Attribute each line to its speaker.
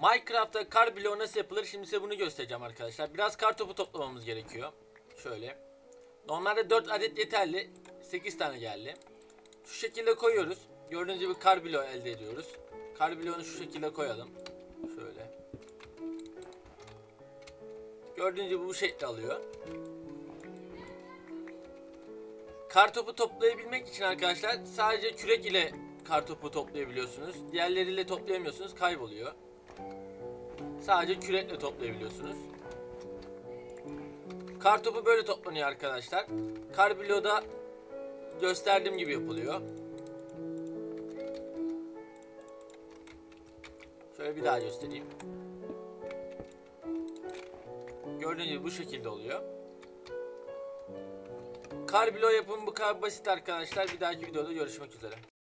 Speaker 1: Minecraft'ta kar bloğu nasıl yapılır? Şimdi size bunu göstereceğim arkadaşlar. Biraz kar topu toplamamız gerekiyor. Şöyle. Normalde 4 adet yeterli. 8 tane geldi. Şu şekilde koyuyoruz. Gördüğünüz gibi kar bloğu elde ediyoruz. Kar bloğunu şu şekilde koyalım. Şöyle. Gördüğünüz gibi bu şekli alıyor. Kar topu toplayabilmek için arkadaşlar sadece kürek ile kar topu toplayabiliyorsunuz. Diğerleriyle toplayamıyorsunuz, kayboluyor. Sadece kürekle toplayabiliyorsunuz. Kar topu böyle toplanıyor arkadaşlar. Kar bloğu da gösterdiğim gibi yapılıyor. Şöyle bir daha göstereyim. Gördüğünüz gibi bu şekilde oluyor. Kar bloğu yapımı bu kadar basit arkadaşlar. Bir dahaki videoda görüşmek üzere.